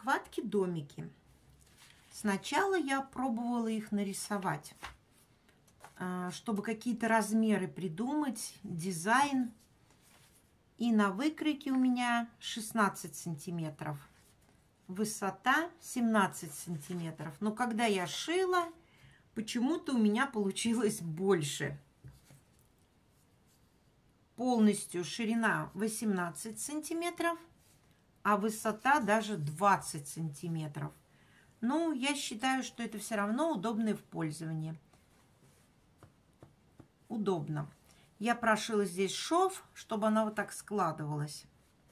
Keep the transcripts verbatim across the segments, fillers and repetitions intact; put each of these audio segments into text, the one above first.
прихватки домики. Сначала я пробовала их нарисовать, чтобы какие-то размеры придумать, дизайн. И на выкройке у меня шестнадцать сантиметров, высота семнадцать сантиметров. Но когда я шила, почему-то у меня получилось больше. Полностью ширина восемнадцать сантиметров, а высота даже двадцать сантиметров. Ну, я считаю, что это все равно удобно в пользовании. Удобно. Я прошила здесь шов, чтобы она вот так складывалась.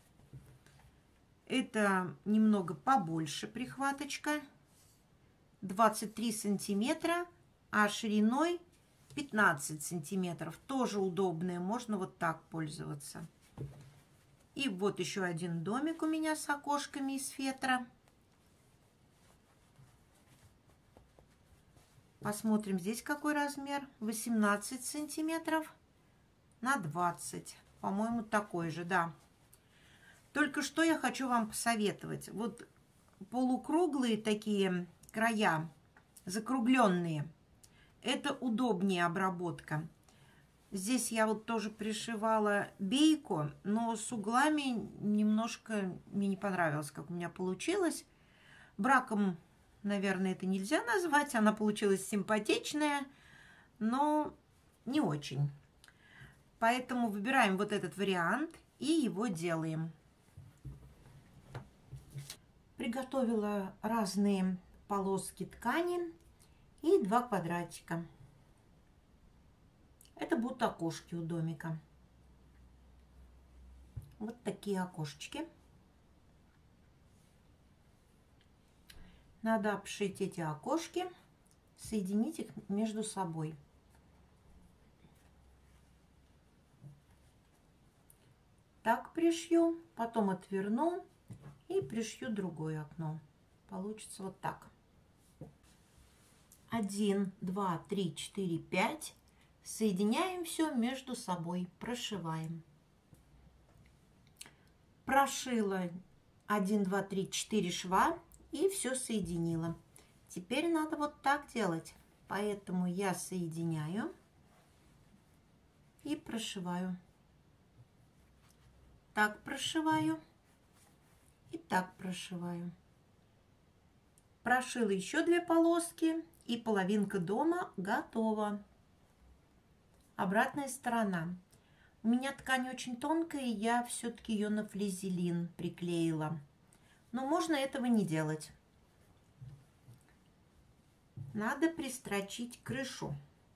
Это немного побольше прихваточка. двадцать три сантиметра, а шириной пятнадцать сантиметров. Тоже удобная, можно вот так пользоваться. И вот еще один домик у меня с окошками из фетра. Посмотрим, здесь какой размер. восемнадцать сантиметров на двадцать. По-моему, такой же, да. Только что я хочу вам посоветовать. Вот полукруглые такие края, закругленные, это удобнее обработка. Здесь я вот тоже пришивала бейку, но с углами немножко мне не понравилось, как у меня получилось. Браком, наверное, это нельзя назвать. Она получилась симпатичная, но не очень. Поэтому выбираем вот этот вариант и его делаем. Приготовила разные полоски ткани и два квадратика. Это будут окошки у домика. Вот такие окошечки. Надо обшить эти окошки, соединить их между собой. Так пришью, потом отверну и пришью другое окно. Получится вот так. Один, два, три, четыре, пять. Соединяем все между собой, прошиваем. Прошила один, два, три, четыре шва и все соединила. Теперь надо вот так делать. Поэтому я соединяю и прошиваю. Так прошиваю и так прошиваю. Прошила еще две полоски, и половинка дома готова. Обратная сторона. У меня ткань очень тонкая, и я все-таки ее на флизелин приклеила. Но можно этого не делать. Надо пристрочить крышу.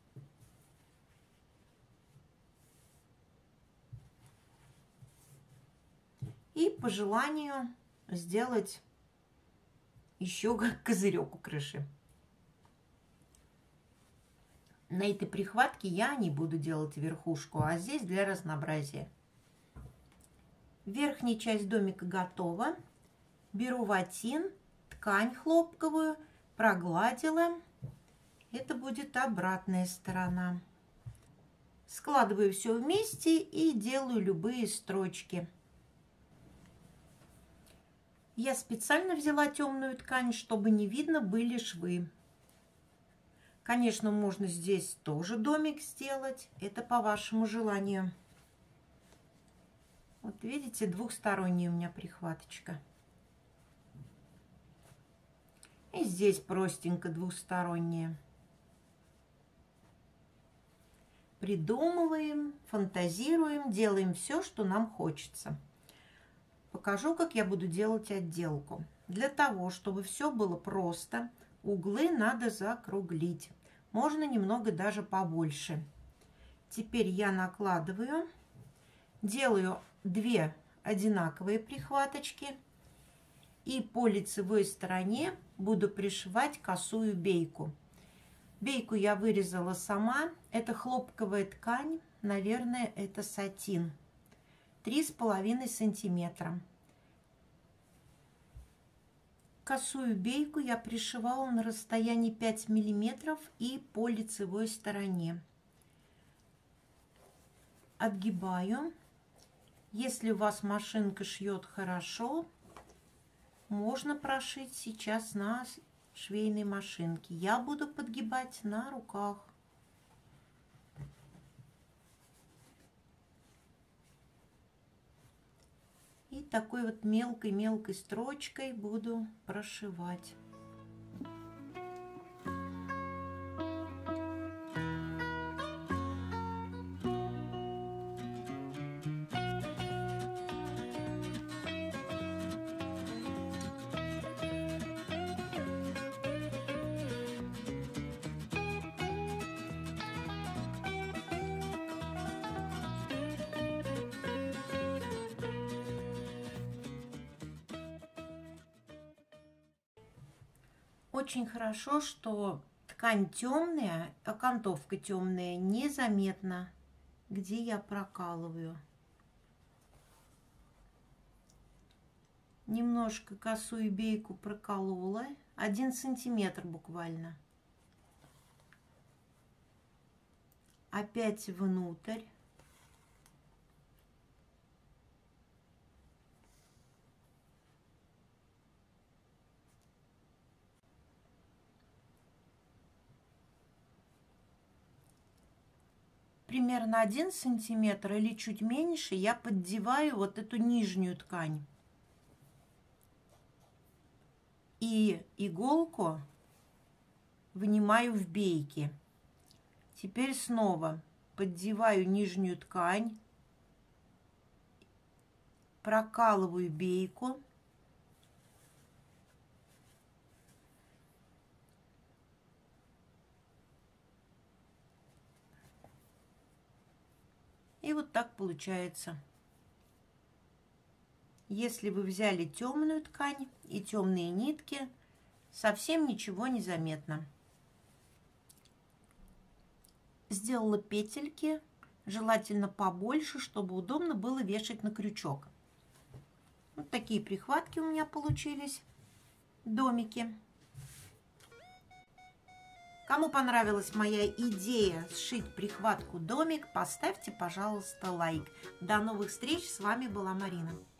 И по желанию сделать еще козырек у крыши. На этой прихватке я не буду делать верхушку, а здесь для разнообразия. Верхняя часть домика готова. Беру ватин, ткань хлопковую, прогладила. Это будет обратная сторона. Складываю все вместе и делаю любые строчки. Я специально взяла темную ткань, чтобы не видно были швы. Конечно, можно здесь тоже домик сделать. Это по вашему желанию. Вот видите, двухсторонняя у меня прихваточка. И здесь простенько двухсторонняя. Придумываем, фантазируем, делаем все, что нам хочется. Покажу, как я буду делать отделку. Для того, чтобы все было просто, углы надо закруглить. Можно немного даже побольше. Теперь я накладываю, делаю две одинаковые прихваточки. И по лицевой стороне буду пришивать косую бейку. Бейку я вырезала сама. Это хлопковая ткань. Наверное, это сатин. три с половиной сантиметра. Косую бейку я пришивала на расстоянии пять миллиметров и по лицевой стороне. Отгибаю. Если у вас машинка шьет хорошо, можно прошить сейчас на швейной машинке. Я буду подгибать на руках. И такой вот мелкой-мелкой строчкой буду прошивать. Очень хорошо, что ткань темная, окантовка темная, незаметно, где я прокалываю. Немножко косую бейку проколола, один сантиметр буквально. Опять внутрь. Примерно один сантиметр или чуть меньше я поддеваю вот эту нижнюю ткань. И иголку вынимаю в бейке. Теперь снова поддеваю нижнюю ткань, прокалываю бейку. И вот так получается. Если вы взяли темную ткань и темные нитки, совсем ничего не заметно. Сделала петельки, желательно побольше, чтобы удобно было вешать на крючок. Вот такие прихватки у меня получились, домики. Кому понравилась моя идея сшить прихватку домик, поставьте, пожалуйста, лайк. До новых встреч, с вами была Марина.